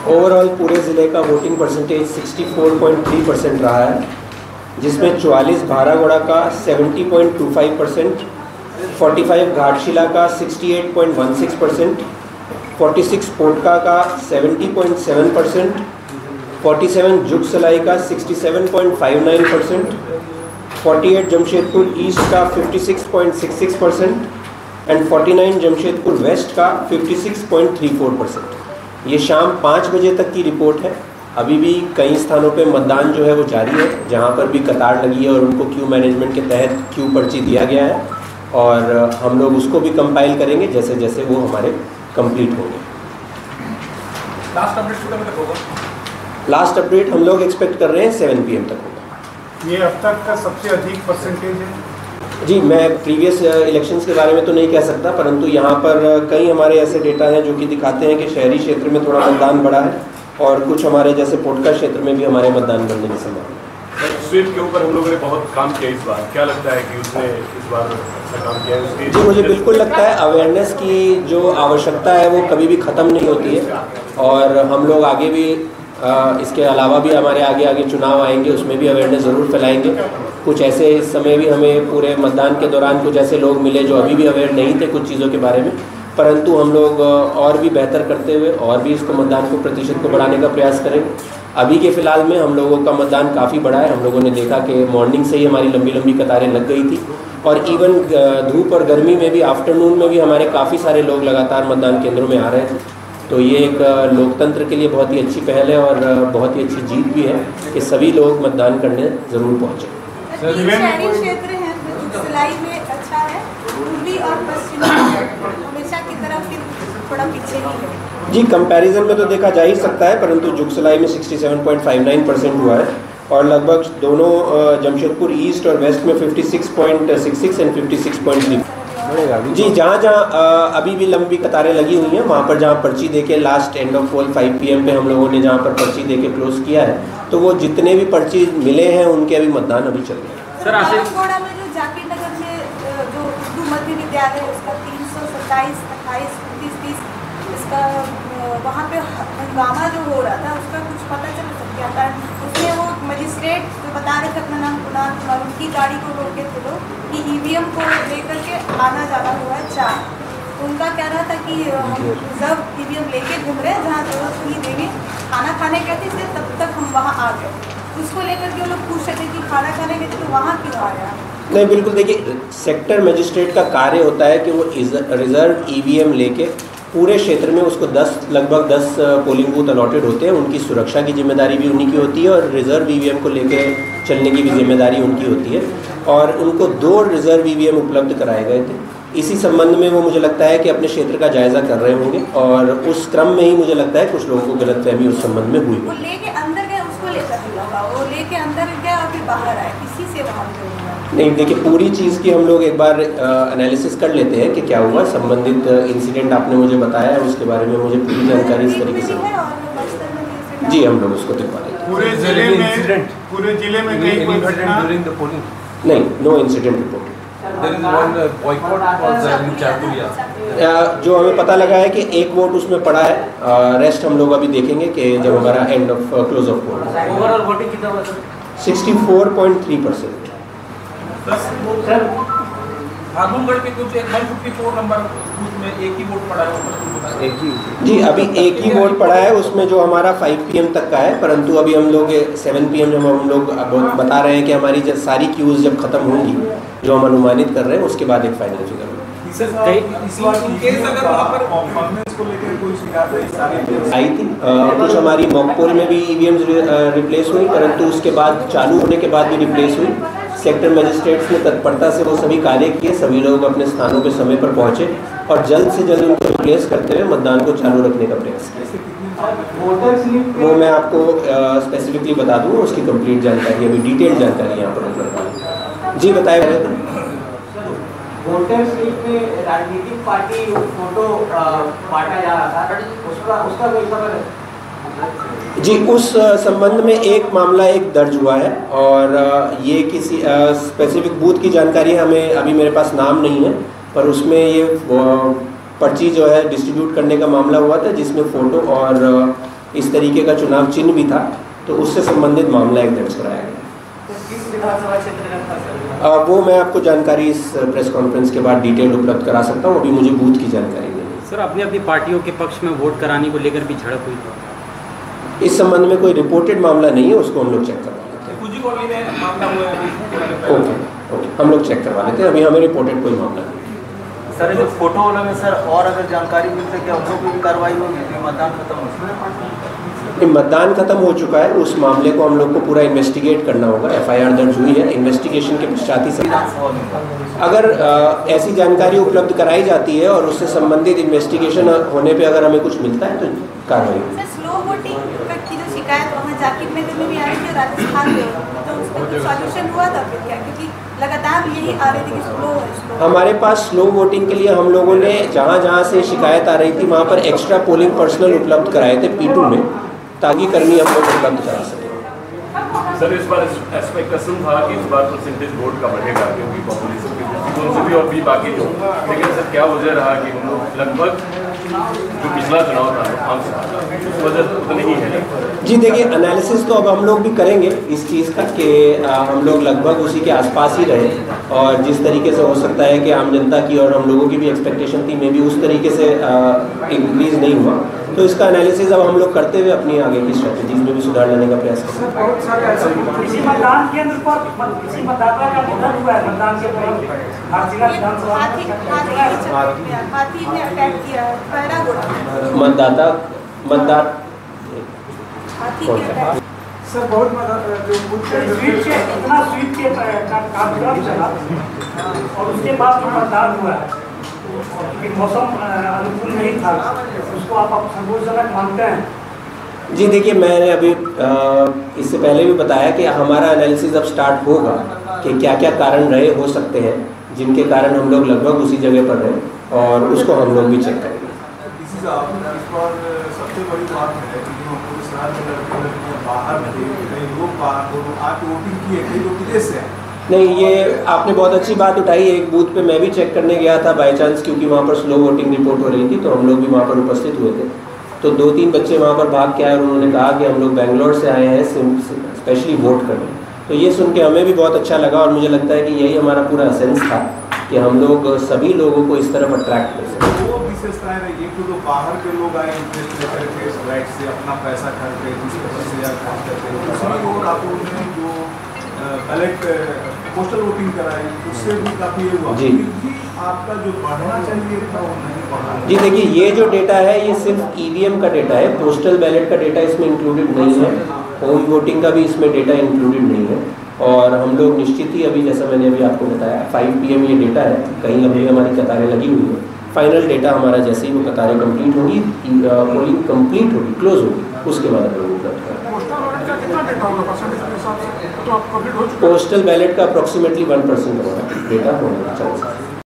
Overall पूरे ज़िले का वोटिंग परसेंटेज 64.3% रहा है, जिसमें 44 भारागोड़ा का 70.25%, 45 घाटशिला का 68.16%, 46 पोटका का 70.7%, 47 जुगसलाई का 67.59%, 48 जमशेदपुर ईस्ट का 56.66% एंड 49 जमशेदपुर वेस्ट का 56.34%। ये शाम 5 बजे तक की रिपोर्ट है। अभी भी कई स्थानों पे मतदान जो है वो जारी है, जहाँ पर भी कतार लगी है और उनको क्यू मैनेजमेंट के तहत क्यू पर्ची दिया गया है, और हम लोग उसको भी कंपाइल करेंगे जैसे जैसे वो हमारे कंप्लीट होंगे। लास्ट अपडेट हम लोग एक्सपेक्ट कर रहे हैं 7 PM तक होगा। ये अब तक का सबसे अधिक परसेंटेज है? जी, मैं प्रीवियस इलेक्शंस के बारे में तो नहीं कह सकता, परंतु यहाँ पर कई हमारे ऐसे डेटा हैं जो कि दिखाते हैं कि शहरी क्षेत्र में थोड़ा मतदान बढ़ा है, और कुछ हमारे जैसे पोटका क्षेत्र में भी हमारे मतदान बढ़ने की संभावना है। स्वीप के ऊपर हम लोगों ने बहुत काम किया इस बार, क्या लगता है कि उसने इस बार अच्छा काम किया है? जी, मुझे बिल्कुल लगता है अवेयरनेस की जो आवश्यकता है वो कभी भी ख़त्म नहीं होती है, और हम लोग आगे भी इसके अलावा भी हमारे आगे चुनाव आएंगे, उसमें भी अवेयरनेस ज़रूर फैलाएंगे। कुछ ऐसे इस समय भी हमें पूरे मतदान के दौरान कुछ ऐसे लोग मिले जो अभी भी अवेयर नहीं थे कुछ चीज़ों के बारे में, परंतु हम लोग और भी बेहतर करते हुए और भी इसको मतदान को प्रतिशत को बढ़ाने का प्रयास करेंगे। अभी के फ़िलहाल में हम लोगों का मतदान काफ़ी बढ़ा है। हम लोगों ने देखा कि मॉर्निंग से ही हमारी लंबी लंबी कतारें लग गई थी, और इवन धूप और गर्मी में भी आफ्टरनून में भी हमारे काफ़ी सारे लोग लगातार मतदान केंद्रों में आ रहे थे। तो ये एक लोकतंत्र के लिए बहुत ही अच्छी पहल है और बहुत ही अच्छी जीत भी है कि सभी लोग मतदान करने ज़रूर पहुँचे। शहरी क्षेत्र है तो सिलाई में अच्छा है, पूर्वी और पश्चिमी हमेशा की तरफ थोड़ा पीछे ही है। जी, कंपैरिजन में तो देखा जा ही सकता है, परंतु जुगसलाई में 67.59% हुआ है, और लगभग दोनों जमशेदपुर ईस्ट और वेस्ट में 56.66 एंड 56.3। जी, जहाँ अभी भी लंबी कतारें लगी हुई हैं, वहाँ पर जहाँ पर्ची देके last end of poll 5 PM पे हम लोगों ने जहाँ पर पर्ची देके क्लोज किया है, तो वो जितने भी पर्ची मिले हैं उनके अभी मतदान अभी चल रहे हैं। सर, आसिफ में जो जाकिर नगर में जो उर्दू मध्य विद्यालय है उसका 327, 28, 29, 30 इसका वहाँ पे हंगामा जो हो रहा था उसका कुछ पता चल सकता है? उसमें वो मजिस्ट्रेट जो बता रहे थे अपना नाम कुणाल कुमार, उनकी गाड़ी को रोके थे लोग कि EVM को लेकर के आना जाना हुआ है 4। उनका कह रहा था कि हम रिजर्व EVM लेके घूम रहे हैं, जहाँ जरूरत नहीं देंगे, खाना खाने गए थे इसलिए तब तक हम वहाँ आ गए। उसको लेकर के वो लोग पूछ रहे थे कि खाना खाने गए थे तो वहाँ क्यों आ गया? नहीं, बिल्कुल, देखिए, सेक्टर मजिस्ट्रेट का कार्य होता है कि वो रिजर्व EVM लेके पूरे क्षेत्र में उसको लगभग 10 पोलिंग बूथ अलॉटेड होते हैं, उनकी सुरक्षा की जिम्मेदारी भी उन्हीं की होती है, और रिजर्व EVM को लेकर चलने की भी जिम्मेदारी उनकी होती है, और उनको 2 रिजर्व EVM उपलब्ध कराए गए थे। इसी संबंध में वो मुझे लगता है कि अपने क्षेत्र का जायज़ा कर रहे होंगे, और उस क्रम में ही मुझे लगता है कुछ लोगों को गलतफहमी उस संबंध में हुई। वो लेके अंदर गए, उसको लेकर वो लेके अंदर गया और फिर बाहर आए, इसी से वहाँ नहीं, देखिए, पूरी चीज़ की हम लोग एक बार एनालिसिस कर लेते हैं कि क्या हुआ। संबंधित इंसिडेंट आपने मुझे बताया है, उसके बारे में मुझे पूरी जानकारी इस तरीके से जी हम लोग उसको दिखवा देते हैं। पूरे जिले में कहीं कोई घटना नहीं, नो इंसिडेंट रिपोर्ट। जो हमें पता लगा है कि 1 वोट उसमें पड़ा है, रेस्ट हम लोग अभी देखेंगे कि जब हमारा end of close of poll. Overall voting कितना हुआ सर? 64.3%। सर, आजमगढ़ के कुछ 154 नंबर में एक ही वोट पड़ा है, एक ही। जी, अभी एक ही वोट पड़ा है, उसमें जो हमारा 5 PM तक का है, परंतु अभी हम लोग 7 PM जब हम लोग बता रहे हैं कि हमारी जब सारी क्यूज़ जब ख़त्म होंगी, जो हम अनुमानित कर रहे हैं, उसके बाद एक फाइनल फिगर आई थी। कुछ हमारी मॉकपोल में भी EVMs रिप्लेस हुई, परंतु उसके बाद चालू होने के बाद भी रिप्लेस हुई। सेक्टर मजिस्ट्रेट्स ने तत्परता से वो सभी कार्य किए, सभी लोग अपने स्थानों पे समय पर पहुंचे और जल्द से जल्द उनको रिप्लेस करते हुए मतदान को चालू रखने का प्रयास किया। वो मैं आपको स्पेसिफिकली बता दूँ, उसकी कंप्लीट जानकारी, अभी डिटेल जानकारी यहाँ पर उपलब्ध है। जी, बताए। वोटर स्लिप में राजनीतिक पार्टी फोटो बांटा जा रहा था, उसका कोई खबर है? जी, उस संबंध में एक मामला दर्ज हुआ है, और ये किसी स्पेसिफिक बूथ की जानकारी हमें अभी मेरे पास नाम नहीं है, पर उसमें ये पर्ची जो है डिस्ट्रीब्यूट करने का मामला हुआ था, जिसमें फ़ोटो और इस तरीके का चुनाव चिन्ह भी था, तो उससे संबंधित मामला एक दर्ज कराया गया। किस विधानसभा क्षेत्र में था सर? वो मैं आपको जानकारी इस प्रेस कॉन्फ्रेंस के बाद डिटेल उपलब्ध करा सकता हूँ, अभी मुझे बूथ की जानकारी नहीं है। सर, अपनी अपनी पार्टियों के पक्ष में वोट कराने को लेकर भी झड़प हुई। इस संबंध में कोई रिपोर्टेड मामला नहीं है, उसको हम लोग चेक करवा लेते हैं। कुजी कॉलोनी में मामला हुआ है। ओके, हम लोग चेक करवा लेते हैं, अभी हमें रिपोर्टेड कोई मामला नहीं। सर जो फोटो वाला में सर और अगर जानकारी मिल सके हम लोग की कार्रवाई होगी, मतदान खत्म हो चुका है। मतदान खत्म हो चुका है, उस मामले को हम लोग को पूरा इन्वेस्टिगेट करना होगा। FIR दर्ज हुई है, इन्वेस्टिगेशन के पश्चात ही अगर ऐसी जानकारी उपलब्ध कराई जाती है और उससे संबंधित इन्वेस्टिगेशन होने पे अगर हमें कुछ मिलता है तो कार्रवाई होगी। सर, स्लो वोटिंग की जो शिकायत वहाँ जाकिर नगर में भी आ रही थी, राजस्थान में, तो उसका कुछ सॉल्यूशन हुआ था फिर क्या? क्योंकि लगातार यही आ रही थी कि स्लो है। हमारे पास स्लो वोटिंग के लिए हम लोगों ने जहाँ से शिकायत आ रही थी वहाँ पर एक्स्ट्रा पोलिंग पर्सनल उपलब्ध कराए थे P2 में, ताकि कर्मी हम लोग उपलब्ध करा सकें। सर, इस बार एक्सपेक्टेशन था कि इस बार परसेंटेज वोट का बढ़ेगा, क्योंकि पॉपुलेशन के दृष्टिकोण से भी और भी बाकी जो, लेकिन सर क्या वजह रहा कि हम लोग लगभग जो पिछला चुनाव था 5 साल का, उस वजह से उतने ही है। जी देखिए, एनालिसिस तो अब हम लोग भी करेंगे इस चीज़ का कि हम लोग लगभग उसी के आसपास ही रहे, और जिस तरीके से हो सकता है कि आम जनता की और हम लोगों की भी एक्सपेक्टेशन थी, मे भी उस तरीके से इंक्रीज नहीं हुआ, तो इसका एनालिसिस अब हम लोग करते हुए अपनी आगे की स्ट्रेटजीज में भी सुधार लाने का प्रयास करेंगे। किसी मतदान केंद्र पर किसी मतदाता का निधन हुआ है मतदान के दौरान, हाथी ने अटैक किया है, पैरा गोड़ा सर बहुत इतना स्वीप के कार्यक्रम चला और उसके बाद जो मतदान हुआ है, मौसम अनुकूल नहीं था, उसको आप संतोषजनक मानते हैं? जी देखिए, मैंने अभी इससे पहले भी बताया कि हमारा एनालिसिस अब स्टार्ट होगा कि क्या क्या कारण रहे हो सकते हैं जिनके कारण हम लोग लगभग उसी जगह पर रहे, और उसको हम लोग भी चेक करेंगे। इस बार सबसे बड़ी बात है कि जो पूरे शहर में लड़के बाहर थे, कई लोग बाहर आके वोटिंग किए, कई लोग विदेश से आए। नहीं, ये आपने बहुत अच्छी बात उठाई। एक बूथ पे मैं भी चेक करने गया था बाय चांस, क्योंकि वहाँ पर स्लो वोटिंग रिपोर्ट हो रही थी, तो हम लोग भी वहाँ पर उपस्थित हुए थे। तो 2-3 बच्चे वहाँ पर भाग के आए और उन्होंने कहा कि हम लोग बेंगलोर से आए हैं स्पेशली वोट करने। तो ये सुन के हमें भी बहुत अच्छा लगा, और मुझे लगता है कि यही हमारा पूरा एसेंस था कि हम लोग सभी लोगों को इस तरफ अट्रैक्ट कर सकें। वो विशेषताएं रही, एक तो बाहर के लोग आए इंटरेस्ट लेकर के राइट से अपना पैसा खर्च रहे, दूसरे पैसे या खर्च करते हैं, दूसरी ओर आप उन्होंने जो बैलेट पोस्टल वोटिंग कराई, उससे भी काफ़ी ये हुआ। जी, आपका जो बढ़ना चाहिए था वो नहीं बढ़ा। जी देखिए, ये जो डेटा है ये सिर्फ EVM का डेटा है, पोस्टल बैलेट का डेटा इसमें इंक्लूडेड नहीं है, होम वोटिंग का भी इसमें डेटा इंक्लूडेड नहीं है। और हम लोग निश्चित ही अभी, जैसा मैंने अभी आपको बताया, 5 PM ये डेटा है, कहीं लंबी हमारी कतारें लगी हुई हैं। फाइनल डेटा हमारा जैसे ही वो कतारें कंप्लीट होगी, पोलिंग कंप्लीट होगी, क्लोज होगी, उसके बाद हम लोग उपलब्ध करेंगे। पोस्टल बैलेट का अप्रॉक्सीमेटली 1% होगा डेटा होना चाहिए।